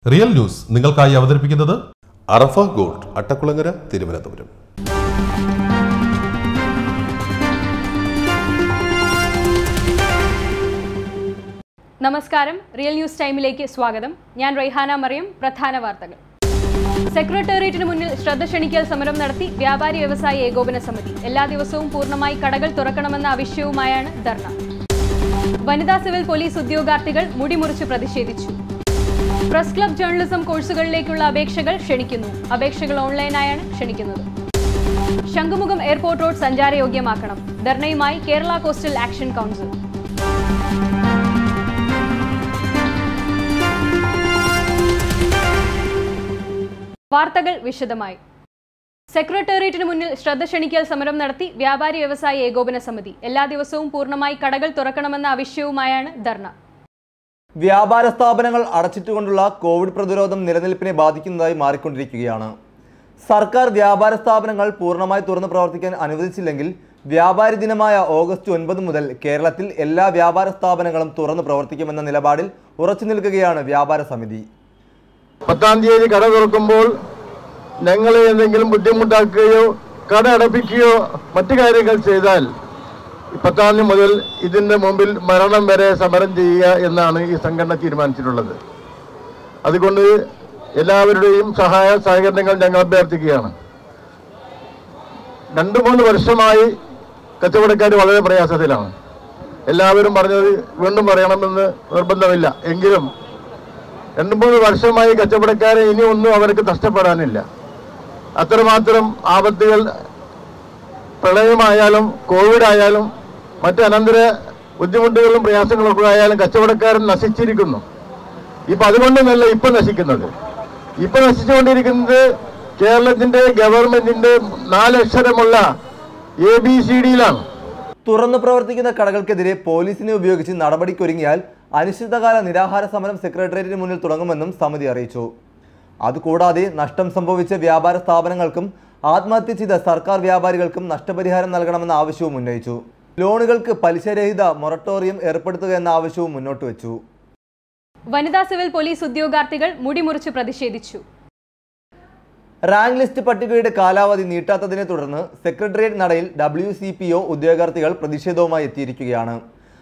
Real news നിങ്ങൾക്കായി അവതരിപ്പിക്കുന്നത് അറഫ gold Attakulangara Thiruvananthapuram. നമസ്കാരം, റിയൽ ന്യൂസ് ടൈമിലേക്ക് സ്വാഗതം. ഞാൻ രഹസനമ. പ്രധാന വാർത്തകൾ. സെക്രട്ടേറിയറ്റിന് മുന്നിൽ ശ്രദ്ധ ക്ഷണിക്കൽ സമരം നടത്തി വ്യാപാരി വ്യവസായി ഏകോപന സമിതി. എല്ലാ ദിവസവും പൂർണ്ണമായി കടകൾ തുറക്കണമെന്ന ആവശ്യവുമായാണ് ധർണ. വനിതാ സിവിൽ പോലീസ് ഉദ്യോഗാർത്ഥികൾ മുടിമുറിച്ച് പ്രതിഷേധിച്ചു. പ്രസ് ക്ലബ് ജേർണലിസം കോഴ്സുകളിലേക്കുള്ള അപേക്ഷകൾ ക്ഷണിക്കുന്നു. അപേക്ഷകൾ ഓൺലൈനായാണ് ക്ഷണിക്കുന്നത്. ശംഖുമുഖം എയർപോർട്ട് റോഡ് സഞ്ചാരയോഗ്യമാക്കണം. ധർണയുമായി കേരള കോസ്റ്റൽ ആക്ഷൻ കൗൺസിൽ. വാർത്തകൾ വിശദമായി. സെക്രട്ടേറിയറ്റിന് മുന്നിൽ ശ്രദ്ധ ക്ഷണിക്കൽ സമരം നടത്തി വ്യാപാരി വ്യവസായി ഏകോപന സമിതി. എല്ലാ ദിവസവും പൂർണ്ണമായി കടകൾ തുറക്കണമെന്ന ആവശ്യവുമായാണ് ധർണ. വ്യാപാര സ്ഥാപനങ്ങൾ അടച്ചിട്ടുകൊണ്ടുള്ള കോവിഡ് പ്രതിരോധം നിലനിൽപ്പിനെ ബാധിക്കുന്നതായി മാറിക്കൊണ്ടിരിക്കുകയാണ്. സർക്കാർ വ്യാപാര സ്ഥാപനങ്ങൾ പൂർണ്ണമായി തുറന്ന് പ്രവർത്തിക്കാൻ അനുവദിച്ചില്ലെങ്കിൽ വ്യാപാരി ദിനമായ ഓഗസ്റ്റ് 9 മുതൽ കേരളത്തിൽ എല്ലാ വ്യാപാര സ്ഥാപനങ്ങളും തുറന്ന് പ്രവർത്തിക്കുമെന്ന നിലപാടിൽ ഉറച്ചു നിൽക്കുകയാണ് വ്യാപാര സമിതി. 10-ാം തീയതി കട തുറക്കുമ്പോൾ ഞങ്ങളെ എന്തെങ്കിലും ബുദ്ധിമുട്ടാക്കുകയോ കട അടപ്പിക്കുകയോ മറ്റു കാര്യങ്ങൾ ചെയ്താൽ 10-ാം തീയതി മുതൽ ഇതിൻ്റെ മുമ്പിൽ മരണം വരെ സമരം ചെയ്യുക എന്നാണ് ഈ സംഘടന തീരുമാനിച്ചിട്ടുള്ളത്. അതുകൊണ്ട് എല്ലാവരുടെയും സഹായ സഹകരണങ്ങൾ ഞങ്ങൾ അഭ്യർത്ഥിക്കുകയാണ്. 2-3 വർഷമായി കച്ചവടക്കാർ വളരെ പ്രയാസത്തിലാണ്. എല്ലാവരും പറഞ്ഞത് വീണ്ടും പറയണമെന്ന് നിർബന്ധമില്ല. എങ്കിലും 2-3 വർഷമായി കച്ചവടക്കാരെ ഇനി ഒന്നും അവർക്ക് നഷ്ടപ്പെടാനില്ല. അത്രമാത്രം ആപത്തുകൾ പ്രളയമായാലും കോവിഡ് ആയാലും മറ്റ് അനന്തര ബുദ്ധിമുട്ടുകളും പ്രയാസങ്ങളൊക്കെ ആയാലും കച്ചവടക്കാരൻ നശിച്ചിരിക്കുന്നു. ഇപ്പം അതുകൊണ്ടൊന്നല്ല ഇപ്പം നശിക്കുന്നത്. ഇപ്പം നശിച്ചുകൊണ്ടിരിക്കുന്നത് കേരളത്തിൻ്റെ ഗവൺമെന്റിന്റെ 4 അക്ഷരമുള്ള ABCDയിലാണ്. തുറന്നു പ്രവർത്തിക്കുന്ന കടകൾക്കെതിരെ പോലീസിനെ ഉപയോഗിച്ച് നടപടിക്കൊരുങ്ങിയാൽ അനിശ്ചിതകാല നിരാഹാര സമരം സെക്രട്ടേറിയറ്റിന് മുന്നിൽ തുടങ്ങുമെന്നും സമിതി അറിയിച്ചു. അതുകൂടാതെ നഷ്ടം സംഭവിച്ച വ്യാപാര സ്ഥാപനങ്ങൾക്കും ആത്മഹത്യ ചെയ്ത സർക്കാർ വ്യാപാരികൾക്കും നഷ്ടപരിഹാരം നൽകണമെന്ന ആവശ്യവും ഉന്നയിച്ചു. ലോണുകൾക്ക് പലിശരഹിത മൊറട്ടോറിയം ഏർപ്പെടുത്തുക എന്ന ആവശ്യവും മുന്നോട്ട് വെച്ചു. വനിതാ സിവിൽ പോലീസ് ഉദ്യോഗാർത്ഥികൾ മുടിമുറിച്ച് പ്രതിഷേധിച്ചു. റാങ്ക് ലിസ്റ്റ് പട്ടികയുടെ കാലാവധി നീട്ടാത്തതിനെ തുടർന്ന് സെക്രട്ടേറിയറ്റ് നടയിൽ WCPO ഉദ്യോഗാർത്ഥികൾ പ്രതിഷേധവുമായി എത്തിയിരിക്കുകയാണ്.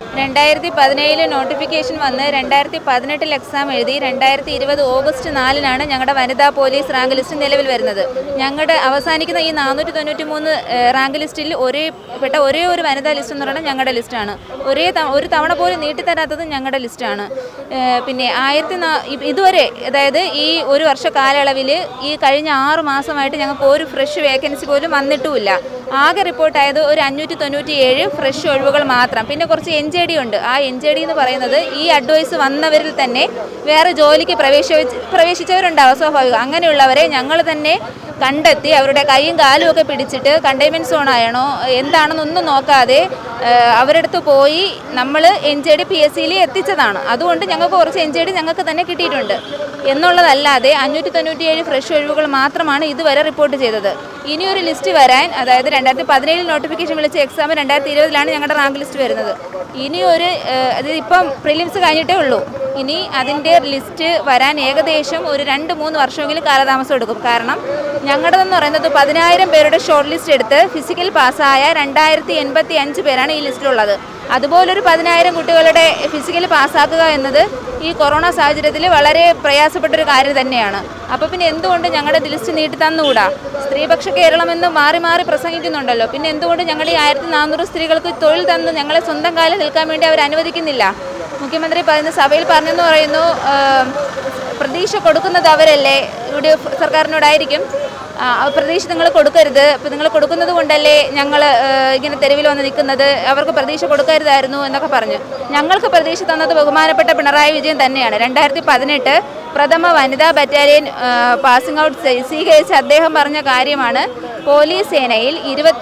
2017 നോട്ടിഫിക്കേഷൻ വന്ന് 2018 എക്സാം എഴുതി 2020 ഓഗസ്റ്റ് 4-നാണ് ഞങ്ങളുടെ വനിതാ പോലീസ് റാങ്ക് ലിസ്റ്റ് നിലവിൽ വരുന്നത്. ഞങ്ങളുടെ അവസാനിക്കുന്ന ഈ 493 റാങ്ക് ലിസ്റ്റിൽ ഒരേ ഒരു വനിതാ ലിസ്റ്റ് എന്ന് പറയുന്നത് ഞങ്ങളുടെ ലിസ്റ്റാണ്. ഒരു തവണ പോലും നീട്ടിത്തരാത്തത് ഞങ്ങളുടെ ലിസ്റ്റാണ്. പിന്നെ ഇതുവരെ, അതായത് ഈ ഒരു വർഷ കാലയളവിൽ ഈ കഴിഞ്ഞ 6 മാസമായിട്ട് ഞങ്ങൾക്ക് ഒരു ഫ്രഷ് വേക്കൻസി പോലും വന്നിട്ടുമില്ല. ആകെ റിപ്പോർട്ടായത് ഒരു 597 ഫ്രഷ് ഒഴിവുകൾ മാത്രം. പിന്നെ കുറച്ച് NJD ഉണ്ട്. ആ NJD എന്ന് പറയുന്നത് ഈ അഡ്വൈസ് വന്നവരിൽ തന്നെ വേറെ ജോലിക്ക് പ്രവേശിച്ചവരുണ്ടാവും, സ്വാഭാവികം. അങ്ങനെയുള്ളവരെ ഞങ്ങൾ തന്നെ കണ്ടെത്തി അവരുടെ കൈയും കാലും ഒക്കെ പിടിച്ചിട്ട് കണ്ടെയ്ൻമെൻറ്റ് സോണായണോ എന്താണെന്നൊന്നും നോക്കാതെ അവരുടെ അടുത്ത് പോയി നമ്മൾ NJD PSCയിൽ എത്തിച്ചതാണ്. അതുകൊണ്ട് ഞങ്ങൾക്ക് കുറച്ച് NJD ഞങ്ങൾക്ക് തന്നെ കിട്ടിയിട്ടുണ്ട് എന്നുള്ളതല്ലാതെ 597 ഫ്രഷ് ഒഴിവുകൾ മാത്രമാണ് ഇതുവരെ റിപ്പോർട്ട് ചെയ്തത്. ഇനിയൊരു ലിസ്റ്റ് വരാൻ, അതായത് 2017 നോട്ടിഫിക്കേഷൻ വിളിച്ച എക്സാം 2020-ലാണ് ഞങ്ങളുടെ റാങ്ക് ലിസ്റ്റ് വരുന്നത്. ഇനിയൊരു ഇപ്പം പ്രിലിംസ് കഴിഞ്ഞിട്ടേ ഉള്ളൂ. ഇനി അതിൻ്റെ ലിസ്റ്റ് വരാൻ ഏകദേശം ഒരു 2-3 വർഷമെങ്കിലും കാലതാമസം എടുക്കും. കാരണം ഞങ്ങളുടെതെന്ന് പറയുന്നത് 10,000 പേരുടെ ഷോർട്ട് ലിസ്റ്റ് എടുത്ത് ഫിസിക്കൽ പാസ്സായ 2085 പേരാണ് ഈ ലിസ്റ്റിലുള്ളത്. അതുപോലൊരു 10,000 കുട്ടികളുടെ ഫിസിക്കൽ പാസ്സാക്കുക എന്നത് ഈ കൊറോണ സാഹചര്യത്തിൽ വളരെ പ്രയാസപ്പെട്ടൊരു കാര്യം തന്നെയാണ്. അപ്പോൾ പിന്നെ എന്തുകൊണ്ട് ഞങ്ങളുടെ ലിസ്റ്റ് നീട്ടി തന്നുകൂടാ? സ്ത്രീപക്ഷ കേരളം എന്ന് മാറി മാറി പ്രസംഗിക്കുന്നുണ്ടല്ലോ. പിന്നെ എന്തുകൊണ്ട് ഞങ്ങൾ ഈ 1400 സ്ത്രീകൾക്ക് തൊഴിൽ തന്ന് ഞങ്ങളെ സ്വന്തം കാലിൽ നിൽക്കാൻ വേണ്ടി അവർ അനുവദിക്കുന്നില്ല? മുഖ്യമന്ത്രി സഭയിൽ പറഞ്ഞെന്ന് പറയുന്നു, പ്രതീക്ഷ കൊടുക്കുന്നത് അവരല്ലേ, UDF സർക്കാരിനോടായിരിക്കും. പ്രതീക്ഷ നിങ്ങൾ കൊടുക്കരുത്, ഇപ്പം നിങ്ങൾ കൊടുക്കുന്നത് കൊണ്ടല്ലേ ഞങ്ങൾ ഇങ്ങനെ തെരുവിൽ വന്ന് നിൽക്കുന്നത്, അവർക്ക് പ്രതീക്ഷ കൊടുക്കരുതായിരുന്നു എന്നൊക്കെ പറഞ്ഞു. ഞങ്ങൾക്ക് പ്രതീക്ഷ തന്നത് ബഹുമാനപ്പെട്ട പിണറായി വിജയൻ തന്നെയാണ്. 2018 പ്രഥമ വനിതാ ബറ്റാലിയൻ പാസിംഗ് ഔട്ട് സ്വീകരിച്ച അദ്ദേഹം പറഞ്ഞ കാര്യമാണ്, പോലീസ് സേനയിൽ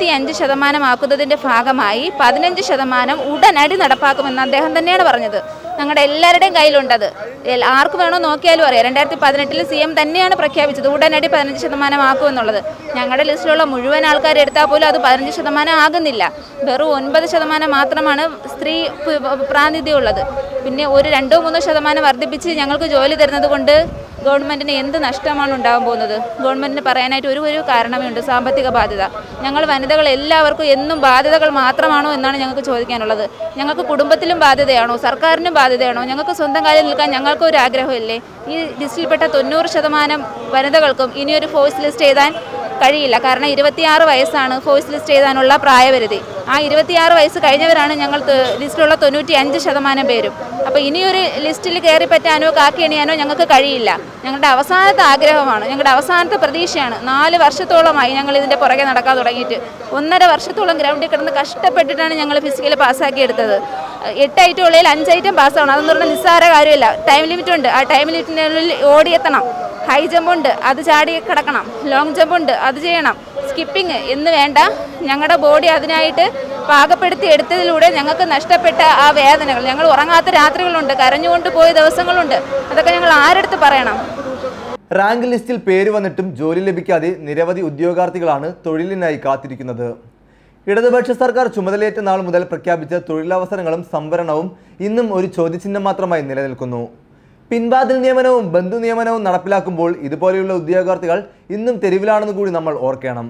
25% ആക്കുന്നതിൻ്റെ ഭാഗമായി 15% ഉടനടി നടപ്പാക്കുമെന്ന് അദ്ദേഹം തന്നെയാണ് പറഞ്ഞത്. ഞങ്ങളുടെ എല്ലാവരുടെയും കയ്യിലുണ്ടത്. ആർക്ക് വേണോ നോക്കിയാലും അറിയാം. 2018 CM തന്നെയാണ് പ്രഖ്യാപിച്ചത് ഉടനടി 15% ആക്കുമെന്നുള്ളത്. ഞങ്ങളുടെ ലിസ്റ്റിലുള്ള മുഴുവൻ ആൾക്കാർ എടുത്താൽ പോലും അത് 15% ആകുന്നില്ല. വെറും 9% മാത്രമാണ് സ്ത്രീ പ്രാതിനിധ്യമുള്ളത്. പിന്നെ ഒരു 2-3% വർദ്ധിപ്പിച്ച് ഞങ്ങൾക്ക് ജോലി തരുന്നത് കൊണ്ട് ഗവൺമെൻറ്റിന് എന്ത് നഷ്ടമാണ് ഉണ്ടാകാൻ പോകുന്നത്? ഗവൺമെൻറ്റിന് പറയാനായിട്ട് ഒരു കാരണമേ ഉണ്ട്, സാമ്പത്തിക ബാധ്യത. ഞങ്ങൾ വനിതകൾ എല്ലാവർക്കും എന്നും ബാധ്യതകൾ മാത്രമാണോ എന്നാണ് ഞങ്ങൾക്ക് ചോദിക്കാനുള്ളത്. ഞങ്ങൾക്ക് കുടുംബത്തിലും ബാധ്യതയാണോ, സർക്കാരിനും ബാധ്യതയാണോ? ഞങ്ങൾക്ക് സ്വന്തം കാലിൽ നിൽക്കാൻ ഞങ്ങൾക്കൊരു ആഗ്രഹമില്ലേ? ഈ ലിസ്റ്റിൽപ്പെട്ട 90% വനിതകൾക്കും ഇനിയൊരു ഫോഴ്സ് ലിസ്റ്റ് എഴുതാൻ കഴിയില്ല. കാരണം 26 വയസ്സാണ് ഫോഴ്സ് ലിസ്റ്റ് എഴുതാനുള്ള പ്രായപരിധി. ആ 26 വയസ്സ് കഴിഞ്ഞവരാണ് ഞങ്ങൾ ലിസ്റ്റിലുള്ള 95% പേരും. അപ്പോൾ ഇനിയൊരു ലിസ്റ്റിൽ കയറി പറ്റാനോ കാക്കി എണിയാനോ ഞങ്ങൾക്ക് കഴിയില്ല. ഞങ്ങളുടെ അവസാനത്തെ ആഗ്രഹമാണ്, ഞങ്ങളുടെ അവസാനത്തെ പ്രതീക്ഷയാണ്. 4 വർഷത്തോളമായി ഞങ്ങൾ ഇതിൻ്റെ പുറകെ നടക്കാൻ തുടങ്ങിയിട്ട്. 1.5 വർഷത്തോളം ഗ്രൗണ്ടിൽ കിടന്ന് കഷ്ടപ്പെട്ടിട്ടാണ് ഞങ്ങൾ ഫിസിക്കൽ പാസ്സാക്കിയെടുത്തത്. 8 ഐറ്റം ഉള്ളതിൽ 5 ഐറ്റം പാസ്സാവണം. അതെന്ന് പറഞ്ഞാൽ നിസ്സാര കാര്യമില്ല. ടൈം ലിമിറ്റ് ഉണ്ട്. ആ ടൈം ലിമിറ്റിനുള്ളിൽ ഓടിയെത്തണം. ഹൈ ജമ്പ് ഉണ്ട്, അത് ചാടി കിടക്കണം. ലോങ് ജമ്പ് ഉണ്ട്, അത് ചെയ്യണം. സ്കിപ്പിംഗ് എന്ന് വേണ്ട, ഞങ്ങളുടെ ബോഡി അതിനായിട്ട് പാകപ്പെടുത്തി എടുത്തതിലൂടെ ഞങ്ങൾക്ക് നഷ്ടപ്പെട്ട ആ വേദനകൾ, ഞങ്ങൾ ഉറങ്ങാത്ത രാത്രികളുണ്ട്, കരഞ്ഞുകൊണ്ട് പോയ ദിവസങ്ങളുണ്ട്. അതൊക്കെ ഞങ്ങൾ ആരെടുത്ത് പറയണം? റാങ്ക് ലിസ്റ്റിൽ പേര് വന്നിട്ടും ജോലി ലഭിക്കാതെ നിരവധി ഉദ്യോഗാർത്ഥികളാണ് തൊഴിലിനായി കാത്തിരിക്കുന്നത്. ഇടതുപക്ഷ സർക്കാർ ചുമതലയേറ്റ നാൾ മുതൽ പ്രഖ്യാപിച്ച തൊഴിലവസരങ്ങളും സംവരണവും ഇന്നും ഒരു ചോദ്യചിഹ്നം മാത്രമായി നിലനിൽക്കുന്നു. പിൻവാതിൽ നിയമനവും ബന്ധു നിയമനവും നടപ്പിലാക്കുമ്പോൾ ഇതുപോലെയുള്ള ഉദ്യോഗാർത്ഥികൾ ഇന്നും തെരുവിലാണെന്ന് കൂടി നമ്മൾ ഓർക്കണം.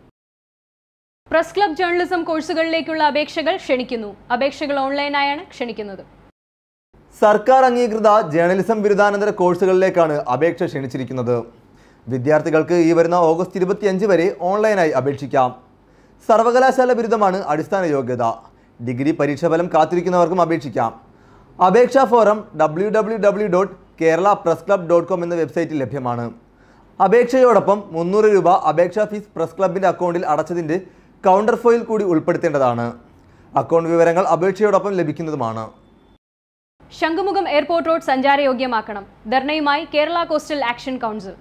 പ്രസ് ക്ലബ് ജേർണലിസം കോഴ്സുകളിലേക്കുള്ള അപേക്ഷകൾ ക്ഷണിക്കുന്നു. അപേക്ഷകൾ ഓൺലൈനായാണ് ക്ഷണിക്കുന്നത്. സർക്കാർ അംഗീകൃത ജേർണലിസം ബിരുദാനന്തര കോഴ്സുകളിലേക്കാണ് അപേക്ഷ ക്ഷണിച്ചിരിക്കുന്നത്. വിദ്യാർത്ഥികൾക്ക് ഈ വരുന്ന ഓഗസ്റ്റ് 25 വരെ ഓൺലൈനായി അപേക്ഷിക്കാം. സർവകലാശാല ബിരുദമാണ് അടിസ്ഥാന യോഗ്യത. ഡിഗ്രി പരീക്ഷാഫലം കാത്തിരിക്കുന്നവർക്കും അപേക്ഷിക്കാം. അപേക്ഷാ ഫോറം www.keralapressclub.com എന്ന വെബ്സൈറ്റിൽ ലഭ്യമാണ്. അപേക്ഷയോടൊപ്പം 300 രൂപ അപേക്ഷാ ഫീസ് പ്രസ് ക്ലബിൻ്റെ അക്കൗണ്ടിൽ അടച്ചതിൻ്റെ കൗണ്ടർ ഫോയിൽ കൂടി ഉൾപ്പെടുത്തേണ്ടതാണ്. അക്കൗണ്ട് വിവരങ്ങൾ അപേക്ഷയോടൊപ്പം ലഭിക്കുന്നതുമാണ്. ശംഖുമുഖം എയർപോർട്ട് റോഡ് സഞ്ചാരയോഗ്യമാക്കണം. ധർണയുമായി Kerala coastal action council.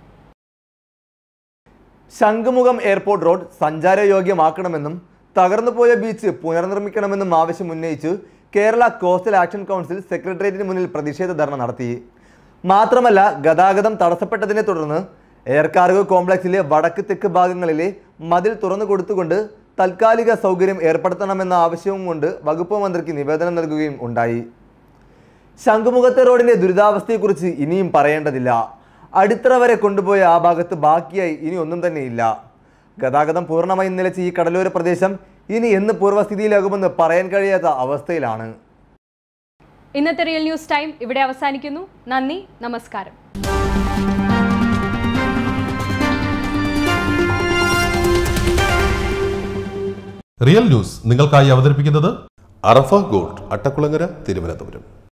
Shankhumugham airport road സഞ്ചാരയോഗ്യമാക്കണമെന്നും തകർന്നുപോയ ബീച്ച് പുനർനിർമ്മിക്കണമെന്നും ആവശ്യം ഉന്നയിച്ച് കേരള കോസ്റ്റൽ ആക്ഷൻ കൗൺസിൽ സെക്രട്ടേറിയറ്റിന് മുന്നിൽ പ്രതിഷേധ ധർണ നടത്തി. മാത്രമല്ല, ഗതാഗതം തടസ്സപ്പെട്ടതിനെ തുടർന്ന് എയർ കാർഗോ കോംപ്ലക്സിലെ വടക്ക് തെക്ക് ഭാഗങ്ങളിലെ മതിൽ തുറന്നു കൊടുത്തുകൊണ്ട് താൽക്കാലിക സൗകര്യം ഏർപ്പെടുത്തണമെന്ന ആവശ്യവും കൊണ്ട് വകുപ്പ് മന്ത്രിക്ക് നിവേദനം നൽകുകയും ഉണ്ടായി. ശംഖുമുഖത്തെ റോഡിൻ്റെ ദുരിതാവസ്ഥയെക്കുറിച്ച് ഇനിയും പറയേണ്ടതില്ല. അടിത്തറ വരെ കൊണ്ടുപോയ ആ ഭാഗത്ത് ബാക്കിയായി ഇനി ഒന്നും തന്നെയില്ല. ഗതാഗതം പൂർണ്ണമായും നിലച്ച ഈ കടലോര പ്രദേശം ഇനി എന്ന് പൂർവ്വസ്ഥിതിയിലാകുമെന്ന് പറയാൻ കഴിയാത്ത അവസ്ഥയിലാണ്. ഇന്നത്തെ റിയൽ ന്യൂസ് ടൈം ഇവിടെ അവസാനിക്കുന്നു. നന്ദി, നമസ്കാരം. റിയൽ ന്യൂസ് നിങ്ങൾക്കായി അവതരിപ്പിക്കുന്നത് അറഫ ഗോൾഡ്, അട്ടക്കുളങ്ങര, തിരുവനന്തപുരം.